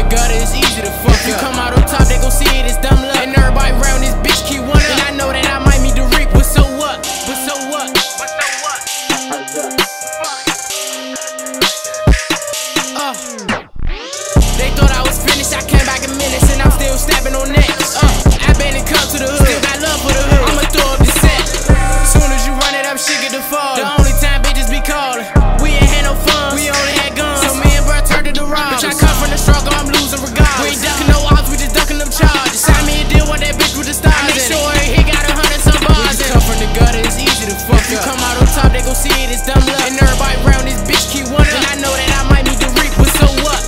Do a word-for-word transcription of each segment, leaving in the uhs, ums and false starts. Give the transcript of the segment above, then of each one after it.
the gutter, it's easy to fuck. You come out on top, they gon' see it, it's dumb luck. And everybody round this bitch keep one up. And I know that I might meet the Reek, but so what? But so what? But so what? Uh, they thought I was finished, I came back in minutes, and I'm still snapping on necks. Uh, I been and come to the hood, still got love for the hood. I'ma throw up the set. Soon as you run it up, shit get the fall. The only time bitches be calling, we ain't had no fun, we only had guns. So me and bro turned to the rob. Bitch, I come from the struggle, I'm losing regardless. We ain't ducking no odds, we just ducking them charges. Sign me a deal with that bitch with the stars. I make sure he got a hundred some bars. We just come from the gutter, it's easy to fuck. You come out on top, they gon' see it, it's dumb luck. And everybody round this bitch keep one up. And I know that I might meet the Reek, but so what?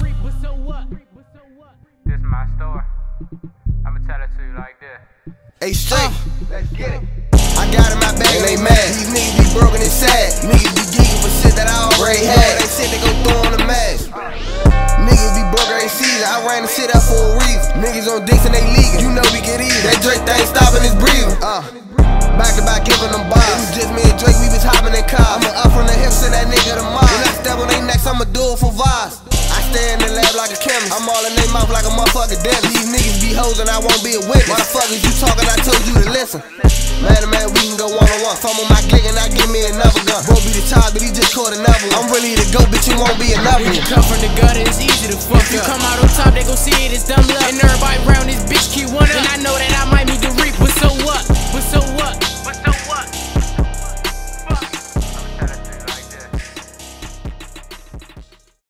This is my story. I'ma tell it to you like this. Hey, straight, let's get it. I got in my bag and they mad. These niggas be broken and sad. Niggas be geeking for shit that I already had. They said they gon' throw on the mask. Niggas be broke every season. I ran the shit out for a reason. Niggas on dicks and they leaking. You know we get easy. That Drake thing stopping his breathing. Uh, back to back giving them bars. It was just me and Drake, we was hopping in cars. I'ma up from the hips and that nigga the mob. When I step on they necks, I'ma do it for vibes. I stay in the lab like a chemist. I'm all in they mouth like a motherfucking dentist. These niggas be hoes and I won't be a witness. Motherfuckers, you talking, I told you to listen. Man to man, we can go one on one. Fumble my click and I give me another gun. Bro be the child, but he just caught another one. I'm really the go, bitch, you won't be another one. You come from the gutter, it's easy to fuck. You come out on top, they gon' see it, it's dumb luck. And everybody round this bitch keep one up. And I know that I might meet the